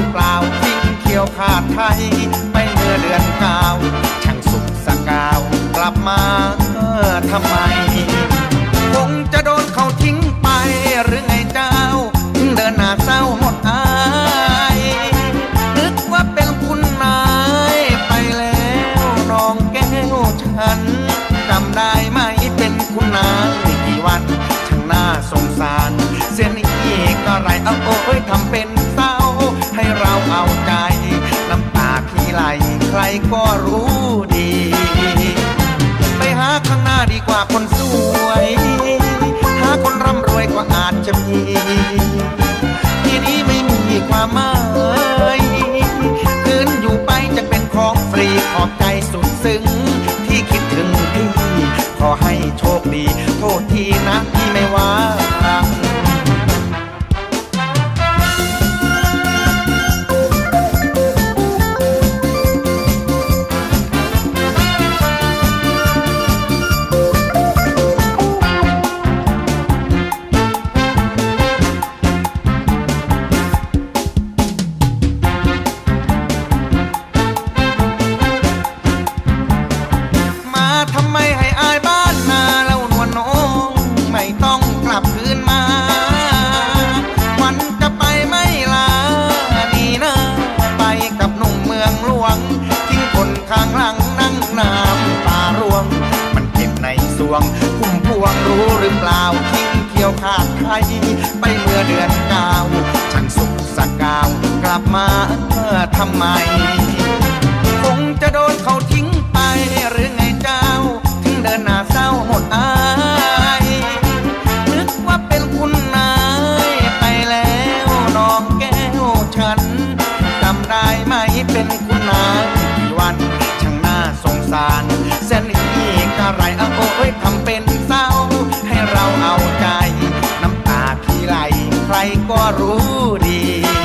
รือเปล่าทิ้งเขียวขาดไทยไปเมื่อเดือนเก้าช่างสุขสกาวกลับมาทำไมคงจะโดนเขาทิ้งไปหรือไงเจ้าถึงเดินหน้าเศร้าหมดอายนึกว่าเป็นคุณนายไปแล้วน้องแก้วฉันจำได้ไหมเป็นคุณนายกี่วันช่างน่าสงสารเสียนี่ก็ไรเอาโอ้ยทำเป็นเศร้าให้เราเอาใจน้ำตาพี่ไหลใครก็รู้ดีไปหาข้างหน้าดีกว่าคนสวยหาคนร่ำรวยกว่าอาจจะมีที่นี้ไม่มีความหมายคืนอยู่ไปจะเป็นของฟรีขอบใจสุดซึ้งที่คิดถึงพี่ขอให้โชคดีโทษทีนะที่ไม่ว่าทำไมให้อายบ้านนาแล้วนวลน้องไม่ต้องกลับคืนมาวันจะไปไม่ลานี่นะไปกับหนุ่มเมืองหลวงทิ้งคนข้างหลังนั่งน้ำตาร่วงมันเจ็บในสวงพุ่มพวงรู้หรือเปล่าทิ้งเขียวขาดไทยไปเมื่อเดือนเก้าช่างสุขสกาวกลับมาทำไมคงจะโดนเขาทิ้งไปหรือไงเจ้าถึงเดินหน้าเศร้าหมดอายนึกว่าเป็นคุณนายไปแล้วน้องแก้วฉันจำได้ไหมเป็นคุณนายกี่วันช่างน่าสงสารเส้นนี้กะไรเอาโอ้ยทำเป็นเศร้าให้เราเอาใจน้ำตาพี่ไหลใครก็รู้ดี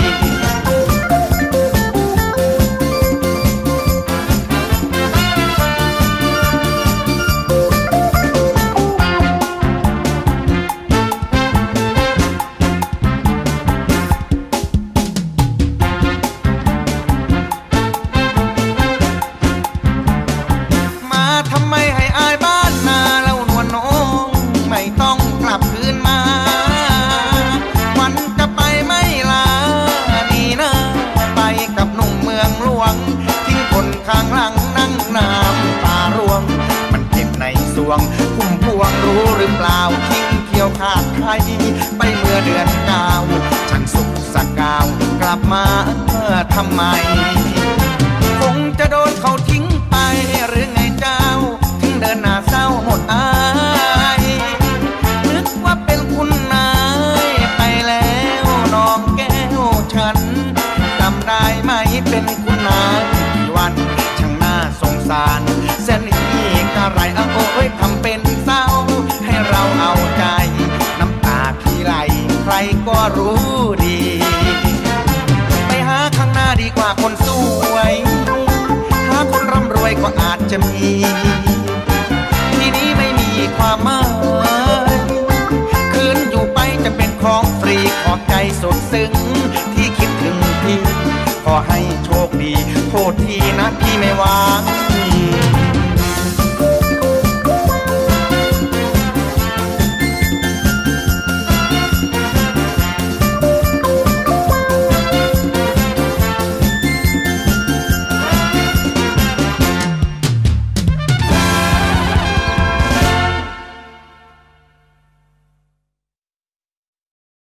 ทำไมให้อายบ้านนาแล้วนวลน้องไม่ต้องกลับคืนมาวันจะไปไม่ลานี่นะไปกับหนุ่มเมืองหลวงทิ้งคนข้างหลังนั่งน้ำตาร่วงมันเจ็บในสวงพุ่มพวงรู้หรือเปล่าทิ้งเขียวขาดไทยไปเมื่อเดือนเก้าช่างสุขสกาวกลับมาทำไมคงจะโดนเขาทิ้งไปหรือไงเจ้าถึงเดินหน้าเศร้าหมดอายนึกว่าเป็นคุณนายไปแล้วน้องแก้วฉันจำได้ไหมเป็นคุณนายกี่วันช่างน่าสงสารเส้นนี้กะไรเอาโอ้ยทำเป็นเศร้าให้เราเอาใจน้ำตาพี่ไหลใครก็รู้ดีไปหาข้างหน้าดีกว่าคนสวยหาคนร่ำรวยก็อาจจะมีที่นี้ไม่มีความหมายคืนอยู่ไปจะเป็นของฟรีขอบใจสุดซึ้งที่คิดถึงพี่ขอให้โชคดีโทษทีนะพี่ไม่วาง